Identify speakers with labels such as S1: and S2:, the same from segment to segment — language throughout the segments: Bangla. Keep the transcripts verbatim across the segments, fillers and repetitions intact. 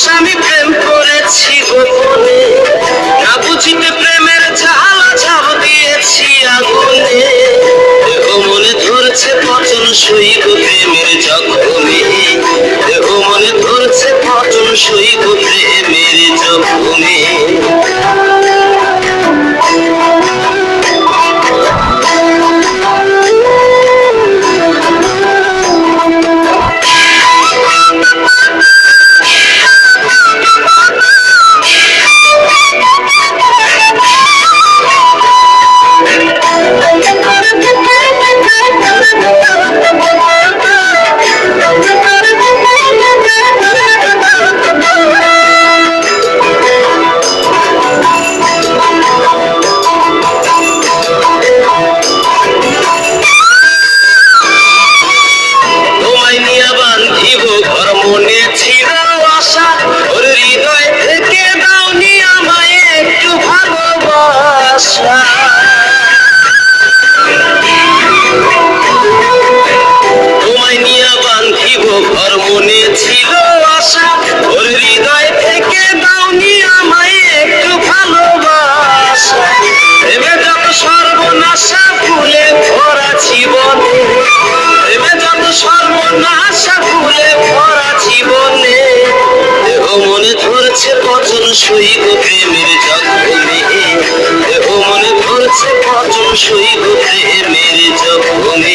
S1: আমি প্রেম করেছি গোপনে, না বুঝিতে প্রেমের জ্বালা ঝাপ দিয়েছি আগুনে। দেহ মনে ধরছে পচন সইব প্রেমের জখমে, দেহ মনে ধরছে পচন সইব প্রেমের জখমে। তোমায় নিয়া বান্ধিব ঘর মনে ছিল আশা, ওর হৃদয় থেকে দাওনি আমায় একটু ভালোবাসা। ভেবে যত সর্বনাশা ফুলে ভরা জীবনে, ভেবে যত সর্বনাশা ফুলে ভরা জীবনে। দেহ মনে ধরছে পচন সইব প্রেমের জখমে, দেহ মনে ধরছে পচন সইব প্রেমের জখমে।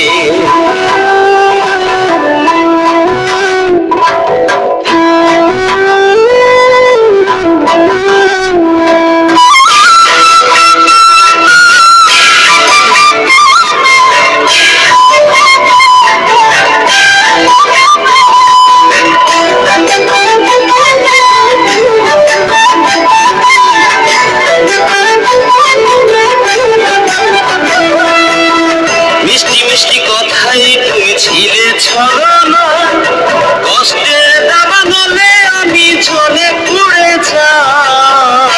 S1: মিষ্টি মিষ্টি কথাই তুমি ছিলে ছলনা, কষ্টে দাবানলে আমি ঝরে পুড়ে যাই।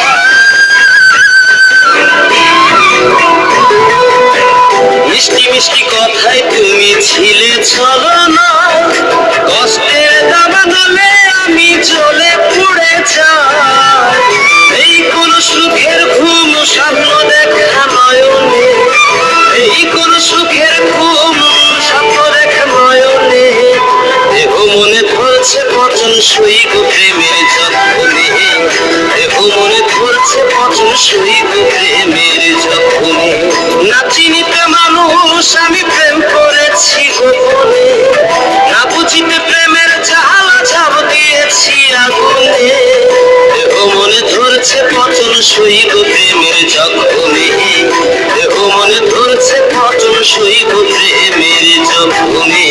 S1: মিষ্টি মিষ্টি কথাই তুমি ছিলে ছলনা, কষ্টে দাবানলে আমি জ্বলে পুড়ে যাই। এই কোন সুখের ঘুম স্বপ্ন দেখা নয়নে, এই কোন সুখের ঘুম স্বপ্ন দেখা নয়নে। দেহ মনে ধরছে পচন সইব প্রেমের জখমে, দেহ মনে ধরছে পচন সইব প্রেমের জখমে। না চিনিতে মানুষ আমি প্রেম করেছি গোপনে, না বুঝিতে প্রেমের জ্বালা ঝাপ দিয়েছি আগুনে। দেহ মনে ধরছে পচন সইব প্রেমের জখমে, দেহ মনে ধরছে পচন সইব প্রেমের জখমে।